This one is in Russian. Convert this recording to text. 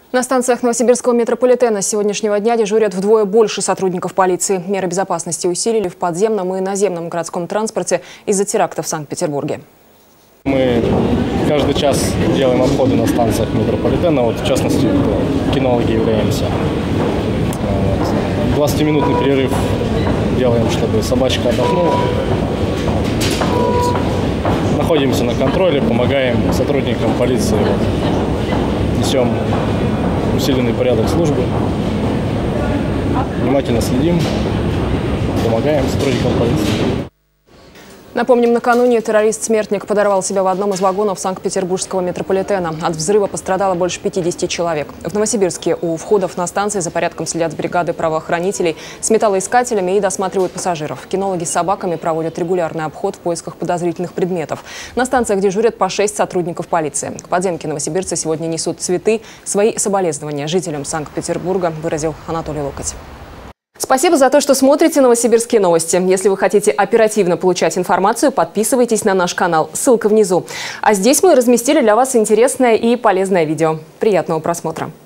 На станциях новосибирского метрополитена с сегодняшнего дня дежурят вдвое больше сотрудников полиции. Меры безопасности усилили в подземном и наземном городском транспорте из-за теракта в Санкт-Петербурге. Мы каждый час делаем обходы на станциях метрополитена, в частности, кинологи являемся. 20-минутный перерыв делаем, чтобы собачка отдохнула. Находимся на контроле, помогаем сотрудникам полиции, несем усиленный порядок службы, внимательно следим, помогаем сотрудникам полиции. Напомним, накануне террорист-смертник подорвал себя в одном из вагонов санкт-петербургского метрополитена. От взрыва пострадало больше 50 человек. В Новосибирске у входов на станции за порядком следят бригады правоохранителей с металлоискателями и досматривают пассажиров. Кинологи с собаками проводят регулярный обход в поисках подозрительных предметов. На станциях дежурят по 6 сотрудников полиции. К подземке новосибирцы сегодня несут цветы. Свои соболезнования жителям Санкт-Петербурга выразил Анатолий Локоть. Спасибо за то, что смотрите новосибирские новости. Если вы хотите оперативно получать информацию, подписывайтесь на наш канал. Ссылка внизу. А здесь мы разместили для вас интересное и полезное видео. Приятного просмотра.